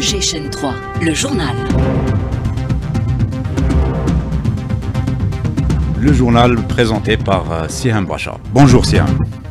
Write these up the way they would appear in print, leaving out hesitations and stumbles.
Chaîne 3, le journal. Le journal présenté par Siham Bracha. Bonjour Siham.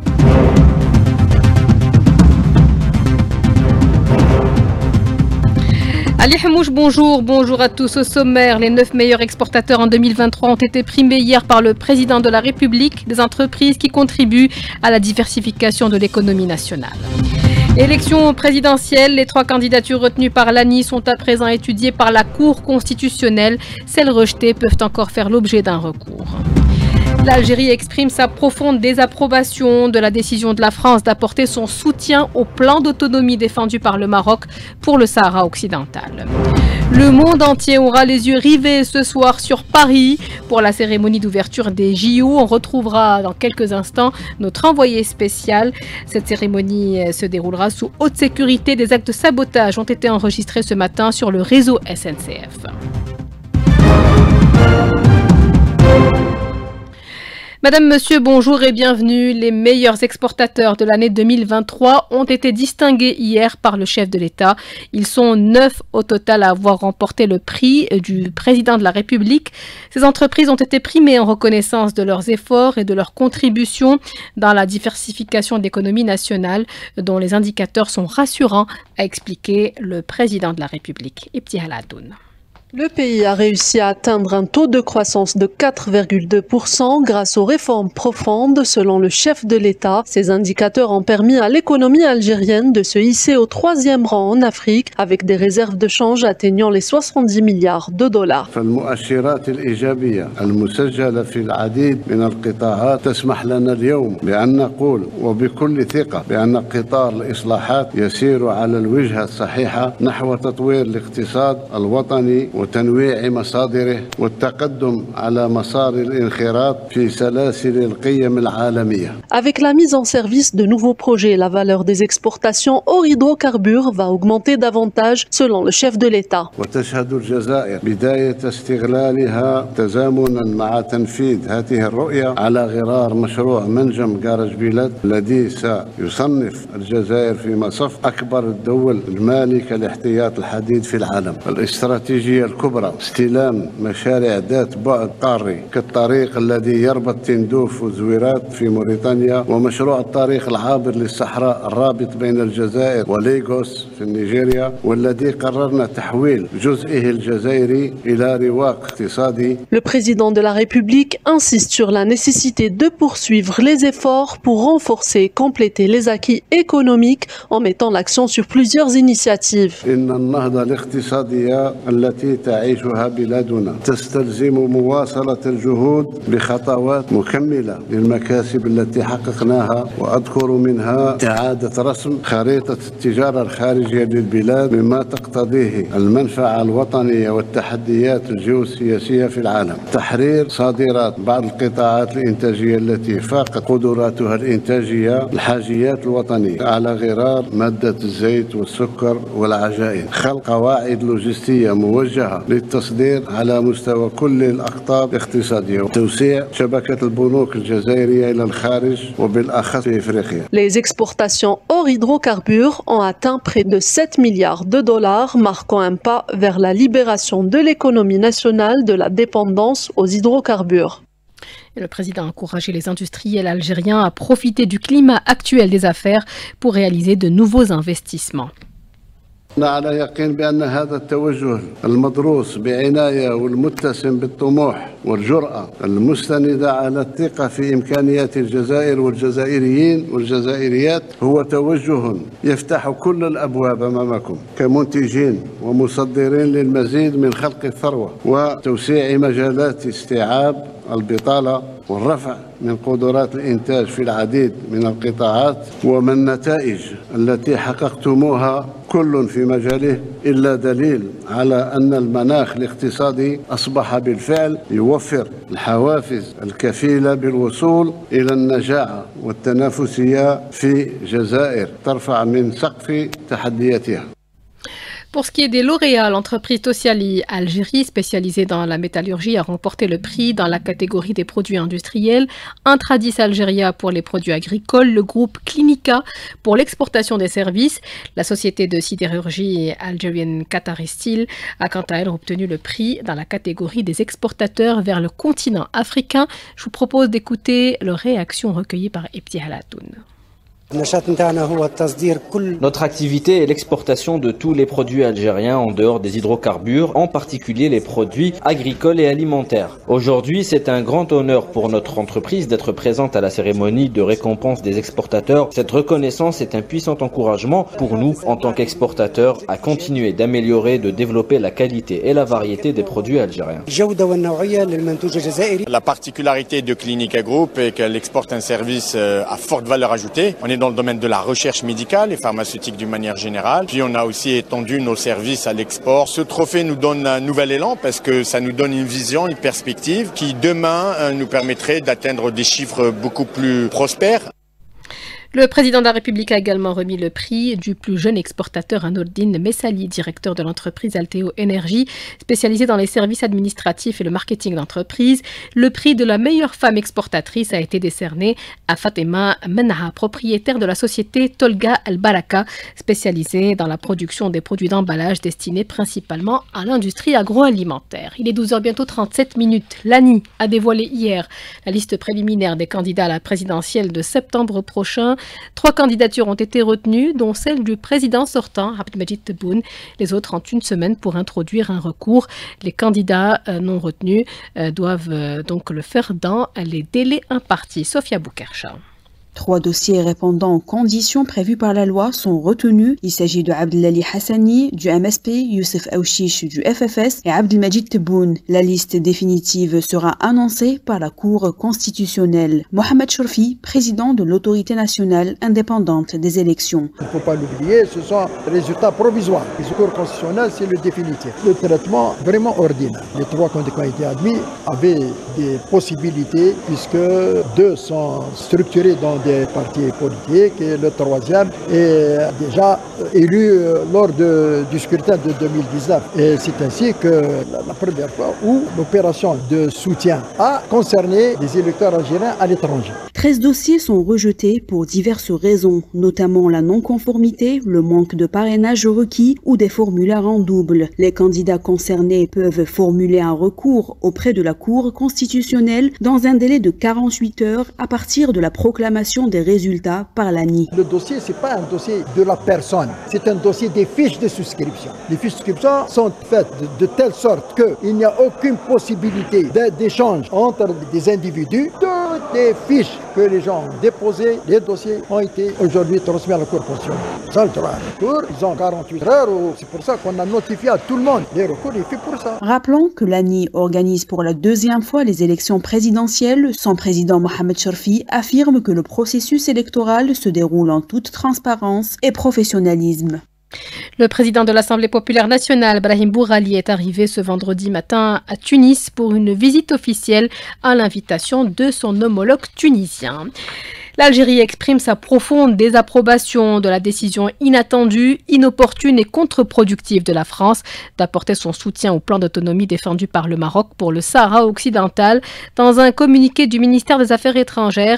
Ali Hamouche, bonjour à tous. Au sommaire, les 9 meilleurs exportateurs en 2023 ont été primés hier par le président de la République, des entreprises qui contribuent à la diversification de l'économie nationale. Élection présidentielle, les 3 candidatures retenues par l'ANI sont à présent étudiées par la Cour constitutionnelle. Celles rejetées peuvent encore faire l'objet d'un recours. L'Algérie exprime sa profonde désapprobation de la décision de la France d'apporter son soutien au plan d'autonomie défendu par le Maroc pour le Sahara occidental. Le monde entier aura les yeux rivés ce soir sur Paris pour la cérémonie d'ouverture des JO. On retrouvera dans quelques instants notre envoyé spécial. Cette cérémonie se déroulera sous haute sécurité. Des actes de sabotage ont été enregistrés ce matin sur le réseau SNCF. Madame, monsieur, bonjour et bienvenue. Les meilleurs exportateurs de l'année 2023 ont été distingués hier par le chef de l'État. Ils sont 9 au total à avoir remporté le prix du président de la République. Ces entreprises ont été primées en reconnaissance de leurs efforts et de leurs contributions dans la diversification de l'économie nationale, dont les indicateurs sont rassurants, a expliqué le président de la République, Ibtihal Adoun. Le pays a réussi à atteindre un taux de croissance de 4,2% grâce aux réformes profondes, selon le chef de l'État. Ces indicateurs ont permis à l'économie algérienne de se hisser au 3e rang en Afrique, avec des réserves de change atteignant les 70 milliards de dollars. فالمؤشرات الإيجابية المسجلة في العديد من القطاعات تسمح لنا اليوم بأن نقول وبكل ثقة بأن قطار الإصلاحات يسير على الوجهة الصحيحة نحو تطوير الاقتصاد الوطني وتنويع مصادره والتقدم على مسار الانخراط في سلاسل القيم العالمية. Avec la mise en service de nouveaux projets, la valeur des exportations hors hydrocarbures va augmenter davantage, selon le chef de l'État. وتشهد الجزائر بداية استغلالها تزامنا مع تنفيذ هذه الرؤية على غرار مشروع منجم جارج بيلاد الذي سيصنف الجزائر في مصف أكبر الدول المالكة لاحتياط الحديد في العالم. الاستراتيجية الكبرى استلام مشاريع ذات بعد قاري كالطريق الذي يربط تندوف وزويرات في موريتانيا ومشروع الطريق العابر للصحراء الرابط بين الجزائر وليغوس في نيجيريا والذي قررنا تحويل جزئه الجزائري إلى رواق اقتصادي. Le président de la République insiste sur la nécessité de poursuivre les efforts pour renforcer et compléter les acquis économiques en mettant l'accent sur plusieurs initiatives. إن النهضة الاقتصادية التي تعيشها بلادنا تستلزم مواصلة الجهود بخطوات مكملة للمكاسب التي حققناها وأذكر منها إعادة رسم خريطة التجارة الخارجية للبلاد مما تقتضيه المنفعة الوطنية والتحديات الجيوسياسية في العالم. تحرير صادرات بعض القطاعات الإنتاجية التي فاقت قدراتها الإنتاجية الحاجيات الوطنية على غرار مادة الزيت والسكر والعجائن. خلق قواعد لوجستية موجهة للتصدير على مستوى كل الأقطاب الاقتصادية وتوسيع شبكة البنوك الجزائرية إلى الخارج وبالأخص في إفريقيا. Les exportations hors hydrocarbures ont atteint près de 7 milliards de dollars, marquant un pas vers la libération de l'économie nationale de la dépendance aux hydrocarbures. Et le président a encouragé les industriels algériens à profiter du climat actuel des affaires pour réaliser de nouveaux investissements. أنا على يقين بأن هذا التوجه المدروس بعناية والمتسم بالطموح والجرأة المستندة على الثقة في إمكانيات الجزائر والجزائريين والجزائريات هو توجه يفتح كل الأبواب أمامكم كمنتجين ومصدرين للمزيد من خلق الثروة وتوسيع مجالات استيعاب البطالة والرفع من قدرات الإنتاج في العديد من القطاعات ومن النتائج التي حققتموها كل في مجاله إلا دليل على أن المناخ الاقتصادي أصبح بالفعل يوفر الحوافز الكفيلة بالوصول إلى النجاعة والتنافسية في جزائر ترفع من سقف تحدياتها. Pour ce qui est des lauréats, l'entreprise Tossiali Algérie, spécialisée dans la métallurgie, a remporté le prix dans la catégorie des produits industriels, Intradis Algéria pour les produits agricoles, le groupe Clinica pour l'exportation des services. La société de sidérurgie Algerian Qatari Steel a quant à elle obtenu le prix dans la catégorie des exportateurs vers le continent africain. Je vous propose d'écouter leurs réactions recueillies par Ebti Halatoun. Notre activité est l'exportation de tous les produits algériens en dehors des hydrocarbures, en particulier les produits agricoles et alimentaires. Aujourd'hui, c'est un grand honneur pour notre entreprise d'être présente à la cérémonie de récompense des exportateurs. Cette reconnaissance est un puissant encouragement pour nous, en tant qu'exportateurs, à continuer d'améliorer, de développer la qualité et la variété des produits algériens. La particularité de Clinica Group est qu'elle exporte un service à forte valeur ajoutée. On est dans le domaine de la recherche médicale et pharmaceutique d'une manière générale. Puis on a aussi étendu nos services à l'export. Ce trophée nous donne un nouvel élan parce que ça nous donne une vision, une perspective qui demain nous permettrait d'atteindre des chiffres beaucoup plus prospères. Le président de la République a également remis le prix du plus jeune exportateur à Nourdine Messali, directeur de l'entreprise Alteo Énergie, spécialisée dans les services administratifs et le marketing d'entreprise. Le prix de la meilleure femme exportatrice a été décerné à Fatima Menha, propriétaire de la société Tolga El Baraka, spécialisée dans la production des produits d'emballage destinés principalement à l'industrie agroalimentaire. Il est 12h bientôt 37 minutes. L'ANI a dévoilé hier la liste préliminaire des candidats à la présidentielle de septembre prochain. 3 candidatures ont été retenues, dont celle du président sortant, Abdelmajid Tebboune. Les autres ont une semaine pour introduire un recours. Les candidats non retenus doivent donc le faire dans les délais impartis. Sophia Boukercha. 3 dossiers répondant aux conditions prévues par la loi sont retenus. Il s'agit de Abdelali Hassani, du MSP, Youssef Aouchiche, du FFS et Abdelmajid Tebboune. La liste définitive sera annoncée par la Cour constitutionnelle. Mohamed Chourfi, président de l'autorité nationale indépendante des élections. Il ne faut pas l'oublier, ce sont les résultats provisoires. La Cour constitutionnelle, c'est le définitif. Le traitement vraiment ordinaire. Les 3 candidats qui ont été admis avaient des possibilités puisque 2 sont structurés dans des partis politiques et le 3e est déjà élu lors du scrutin de 2019. Et c'est ainsi que la première fois où l'opération de soutien a concerné les électeurs algériens à l'étranger. 13 dossiers sont rejetés pour diverses raisons, notamment la non-conformité, le manque de parrainage requis ou des formulaires en double. Les candidats concernés peuvent formuler un recours auprès de la Cour constitutionnelle dans un délai de 48 heures à partir de la proclamation des résultats par l'ANI. Le dossier, ce n'est pas un dossier de la personne, c'est un dossier des fiches de souscription. Les fiches de souscription sont faites de telle sorte qu'il n'y a aucune possibilité d'échange entre des individus. Toutes les fiches que les gens ont déposées, les dossiers ont été aujourd'hui transmis à la Cour constitutionnelle. Ça, le recours, ils ont 48 heures, c'est pour ça qu'on a notifié à tout le monde. Les recours, il fait pour ça. Rappelons que l'ANI organise pour la 2e fois les élections présidentielles. Son président Mohamed Chourfi affirme que le processus électoral se déroule en toute transparence et professionnalisme. Le président de l'Assemblée populaire nationale, Brahim Bourali, est arrivé ce vendredi matin à Tunis pour une visite officielle à l'invitation de son homologue tunisien. L'Algérie exprime sa profonde désapprobation de la décision inattendue, inopportune et contre-productive de la France d'apporter son soutien au plan d'autonomie défendu par le Maroc pour le Sahara occidental. Dans un communiqué du ministère des Affaires étrangères,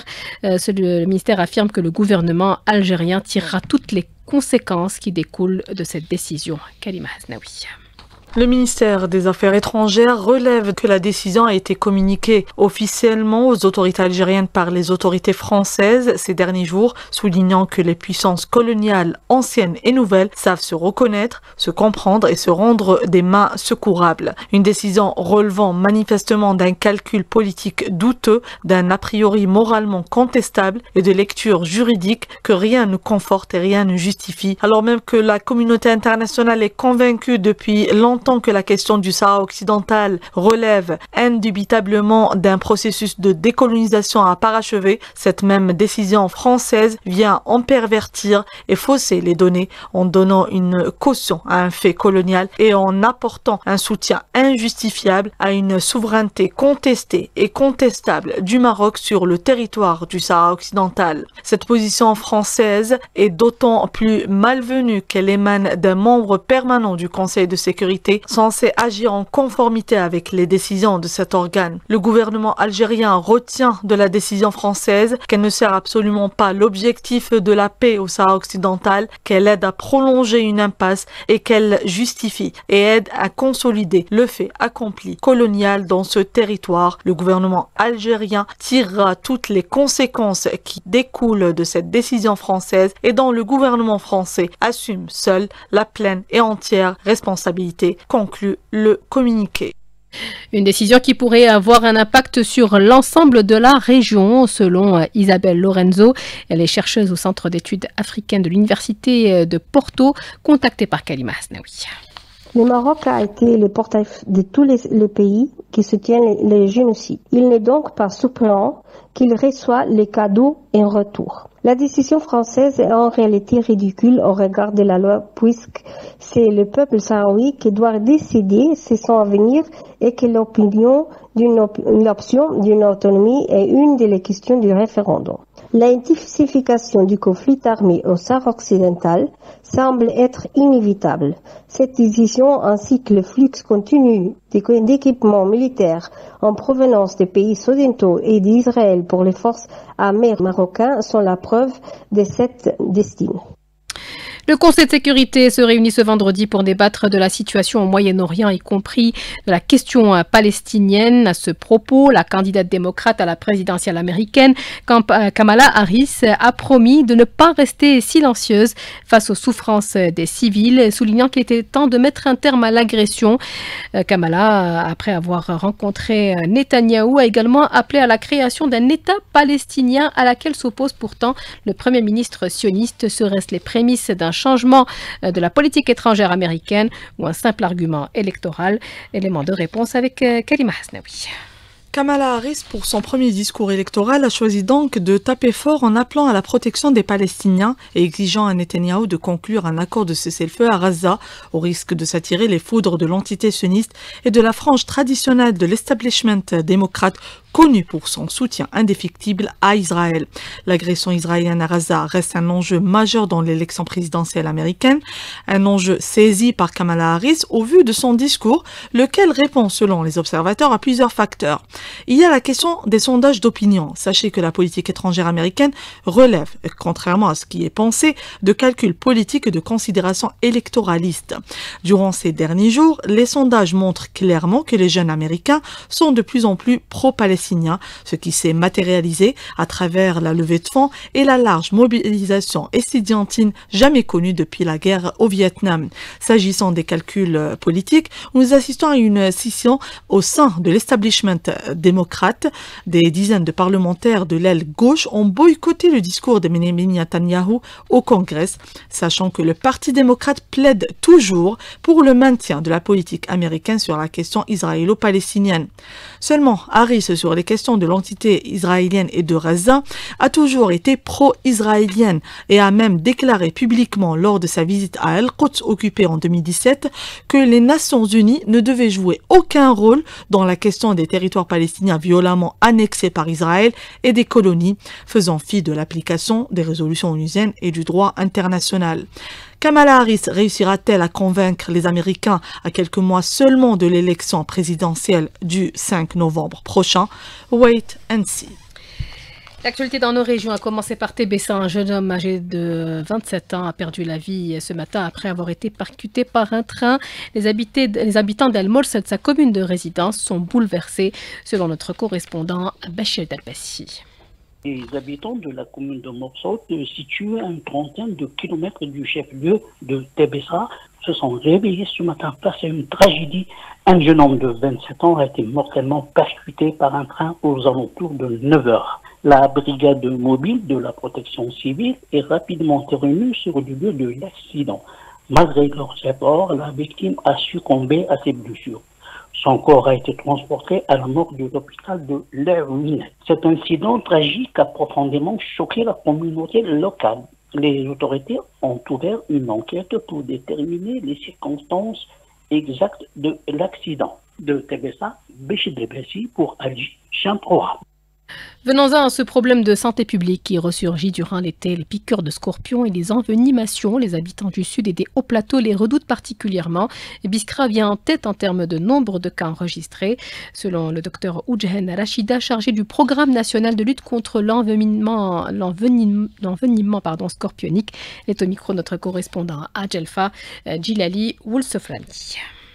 le ministère affirme que le gouvernement algérien tirera toutes les conséquences qui découlent de cette décision. Kalima Hasnaoui. Le ministère des Affaires étrangères relève que la décision a été communiquée officiellement aux autorités algériennes par les autorités françaises ces derniers jours, soulignant que les puissances coloniales anciennes et nouvelles savent se reconnaître, se comprendre et se rendre des mains secourables. Une décision relevant manifestement d'un calcul politique douteux, d'un a priori moralement contestable et de lecture juridique que rien ne conforte et rien ne justifie, alors même que la communauté internationale est convaincue depuis longtemps tant que la question du Sahara occidental relève indubitablement d'un processus de décolonisation à parachever, cette même décision française vient en pervertir et fausser les données en donnant une caution à un fait colonial et en apportant un soutien injustifiable à une souveraineté contestée et contestable du Maroc sur le territoire du Sahara occidental. Cette position française est d'autant plus malvenue qu'elle émane d'un membre permanent du Conseil de sécurité censé agir en conformité avec les décisions de cet organe. Le gouvernement algérien retient de la décision française qu'elle ne sert absolument pas l'objectif de la paix au Sahara occidental, qu'elle aide à prolonger une impasse et qu'elle justifie et aide à consolider le fait accompli colonial dans ce territoire. Le gouvernement algérien tirera toutes les conséquences qui découlent de cette décision française et dont le gouvernement français assume seul la pleine et entière responsabilité, conclut le communiqué. Une décision qui pourrait avoir un impact sur l'ensemble de la région, selon Isabelle Lorenzo. Elle est chercheuse au Centre d'études africaines de l'Université de Porto, contactée par Kalima Hasnaoui. Le Maroc a été le portail de tous les pays qui soutiennent les génocides. Il n'est donc pas surprenant qu'il reçoit les cadeaux en retour. La décision française est en réalité ridicule au regard de la loi, puisque c'est le peuple sahraoui qui doit décider de son avenir et que l'option d'une autonomie est une des questions du référendum. L'intensification du conflit armé au Sahara occidental semble être inévitable. Cette décision ainsi que le flux continu d'équipements militaires en provenance des pays occidentaux et d'Israël pour les forces armées marocaines sont la preuve de cette destinée. Le Conseil de sécurité se réunit ce vendredi pour débattre de la situation au Moyen-Orient, y compris de la question palestinienne. À ce propos, la candidate démocrate à la présidentielle américaine, Kamala Harris, a promis de ne pas rester silencieuse face aux souffrances des civils, soulignant qu'il était temps de mettre un terme à l'agression. Kamala, après avoir rencontré Netanyahou, a également appelé à la création d'un État palestinien à laquelle s'oppose pourtant le Premier ministre sioniste. Seraient-ce les prémices d'un changement de la politique étrangère américaine ou un simple argument électoral? Élément de réponse avec Kalima Hasnaoui. Kamala Harris, pour son premier discours électoral, a choisi donc de taper fort en appelant à la protection des Palestiniens et exigeant à Netanyahou de conclure un accord de cessez-le-feu à Gaza, au risque de s'attirer les foudres de l'entité sioniste et de la frange traditionnelle de l'establishment démocrate connu pour son soutien indéfectible à Israël. L'agression israélienne à Gaza reste un enjeu majeur dans l'élection présidentielle américaine, un enjeu saisi par Kamala Harris au vu de son discours, lequel répond selon les observateurs à plusieurs facteurs. Il y a la question des sondages d'opinion. Sachez que la politique étrangère américaine relève, contrairement à ce qui est pensé, de calculs politiques et de considérations électoralistes. Durant ces derniers jours, les sondages montrent clairement que les jeunes américains sont de plus en plus pro-palestiniens, ce qui s'est matérialisé à travers la levée de fonds et la large mobilisation estudiantine jamais connue depuis la guerre au Vietnam. S'agissant des calculs politiques, nous assistons à une scission au sein de l'establishment démocrate. Des dizaines de parlementaires de l'aile gauche ont boycotté le discours de Benjamin Netanyahou au Congrès, sachant que le Parti démocrate plaide toujours pour le maintien de la politique américaine sur la question israélo-palestinienne. Seulement, Harris, sur les questions de l'entité israélienne et de Gaza, a toujours été pro-israélienne et a même déclaré publiquement lors de sa visite à El-Quds occupée en 2017 que les Nations Unies ne devaient jouer aucun rôle dans la question des territoires palestiniens violemment annexés par Israël et des colonies, faisant fi de l'application des résolutions onusiennes et du droit international. Kamala Harris réussira-t-elle à convaincre les Américains à quelques mois seulement de l'élection présidentielle du 5 novembre prochain? Wait and see. L'actualité dans nos régions a commencé par Tébessa. Un jeune homme âgé de 27 ans a perdu la vie ce matin après avoir été percuté par un train. Les habitants d'El Morsed, sa commune de résidence, sont bouleversés, selon notre correspondant Bachir Dalbassi. Les habitants de la commune de Morsod, située à une trentaine de kilomètres du chef-lieu de Tébessa, se sont réveillés ce matin face à une tragédie. Un jeune homme de 27 ans a été mortellement percuté par un train aux alentours de 9 heures. La brigade mobile de la protection civile est rapidement intervenue sur le lieu de l'accident. Malgré leurs efforts, la victime a succombé à ses blessures. Son corps a été transporté à la morgue de l'hôpital de l'Erwin. Cet incident tragique a profondément choqué la communauté locale. Les autorités ont ouvert une enquête pour déterminer les circonstances exactes de l'accident. De Tébessa, Béchidébessi pour Alger Champroa. Venons-en à ce problème de santé publique qui ressurgit durant l'été. Les piqûres de scorpions et les envenimations, les habitants du sud et des hauts plateaux les redoutent particulièrement. Biskra vient en tête en termes de nombre de cas enregistrés. Selon le docteur Oudjehen Rachida, chargé du programme national de lutte contre l'envenimement scorpionique, est au micro notre correspondant à Djelfa, Djilali Woulseflani.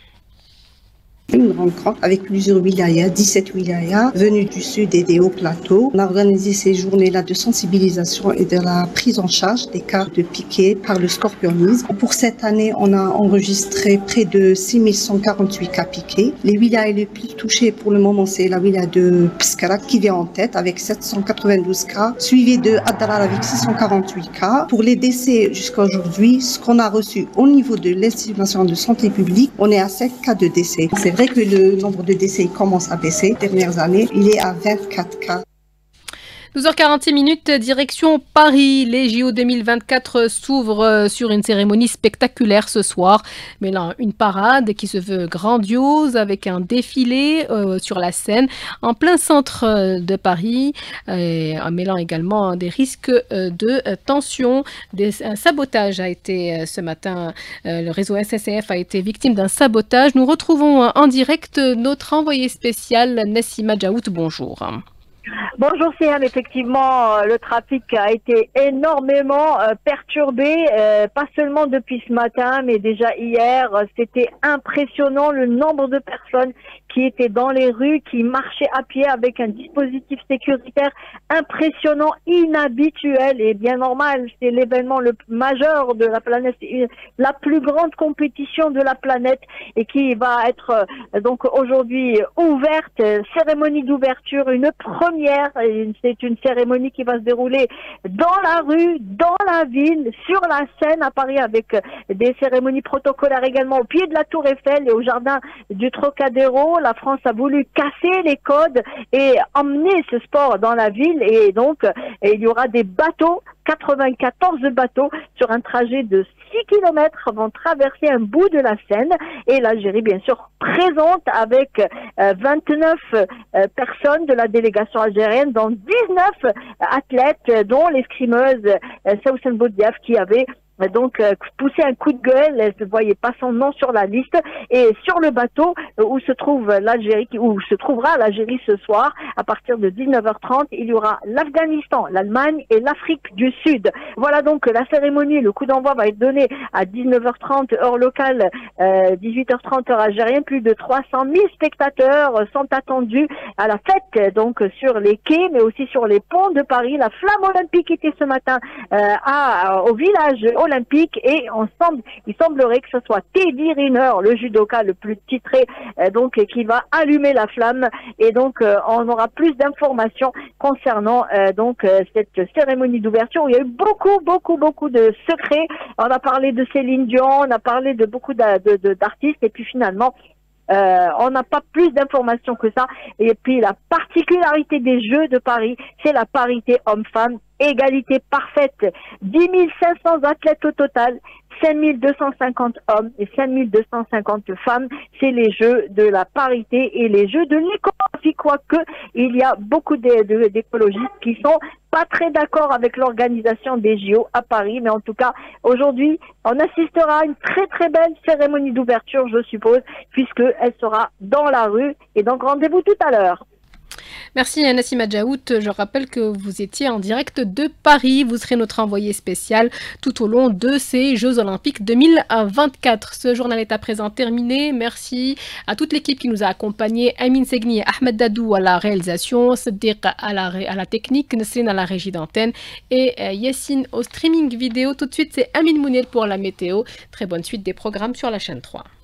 Une rencontre avec plusieurs wilayas, 17 wilayas venus du sud et des hauts plateaux. On a organisé ces journées-là de sensibilisation et de la prise en charge des cas de piquets par le scorpionisme. Pour cette année, on a enregistré près de 6148 cas piqués. Les wilayas les plus touchés pour le moment, c'est la wilaya de Pskara qui vient en tête avec 792 cas, suivi de Addarar avec 648 cas. Pour les décès jusqu'à aujourd'hui, ce qu'on a reçu au niveau de l'Institut national de santé publique, on est à 7 cas de décès. C'est vrai que le nombre de décès commence à baisser. Ces dernières années, il est à 24 cas. 12h46, direction Paris. Les JO 2024 s'ouvrent sur une cérémonie spectaculaire ce soir, mêlant une parade qui se veut grandiose avec un défilé sur la Seine en plein centre de Paris, en mêlant également des risques de tension. Un sabotage a été ce matin, le réseau SSCF a été victime d'un sabotage. Nous retrouvons en direct notre envoyé spécial Nassima Djaout. Bonjour. Bonjour Siam, effectivement le trafic a été énormément perturbé, pas seulement depuis ce matin mais déjà hier. C'était impressionnant le nombre de personnes qui étaient dans les rues, qui marchaient à pied avec un dispositif sécuritaire impressionnant, inhabituel et bien normal. C'est l'événement le majeur de la planète, la plus grande compétition de la planète et qui va être donc aujourd'hui ouverte, cérémonie d'ouverture, une première. C'est une cérémonie qui va se dérouler dans la rue, dans la ville, sur la Seine à Paris avec des cérémonies protocolaires également au pied de la Tour Eiffel et au jardin du Trocadéro. La France a voulu casser les codes et emmener ce sport dans la ville et donc il y aura des bateaux, 94 bateaux sur un trajet de 6 km vont traverser un bout de la Seine et l'Algérie bien sûr présente avec 29 personnes de la délégation algérienne dont 19 athlètes dont l'escrimeuse Sousan Boudiaf qui avait donc pousser un coup de gueule, elle ne voyait pas son nom sur la liste et sur le bateau où se trouve l'Algérie, où se trouvera l'Algérie ce soir à partir de 19h30, il y aura l'Afghanistan, l'Allemagne et l'Afrique du Sud. Voilà donc la cérémonie, le coup d'envoi va être donné à 19h30 heure locale, 18h30 heure algérienne. Plus de 300 000 spectateurs sont attendus à la fête donc sur les quais mais aussi sur les ponts de Paris. La flamme olympique était ce matin au village olympique et il semblerait que ce soit Teddy Riner, le judoka le plus titré, donc qui va allumer la flamme et donc on aura plus d'informations concernant donc cette cérémonie d'ouverture où il y a eu beaucoup de secrets. On a parlé de Céline Dion, on a parlé de beaucoup d'artistes et puis finalement on n'a pas plus d'informations que ça. Et puis la particularité des Jeux de Paris, c'est la parité homme-femme, égalité parfaite. 10 500 athlètes au total, 5 250 hommes et 5 250 femmes. C'est les Jeux de la parité et les Jeux de l'écologie, quoique il y a beaucoup d'écologistes qui sont pas très d'accord avec l'organisation des JO à Paris, mais en tout cas, aujourd'hui, on assistera à une très belle cérémonie d'ouverture, je suppose, puisqu'elle sera dans la rue. Et donc, rendez-vous tout à l'heure. Merci Nassima Djaout. Je rappelle que vous étiez en direct de Paris. Vous serez notre envoyé spécial tout au long de ces Jeux Olympiques 2024. Ce journal est à présent terminé. Merci à toute l'équipe qui nous a accompagnés. Amine Segni et Ahmed Dadou à la réalisation, Siddiq à la technique, Nesrine à la régie d'antenne et Yassine au streaming vidéo. Tout de suite, c'est Amine Mounir pour la météo. Très bonne suite des programmes sur la chaîne 3.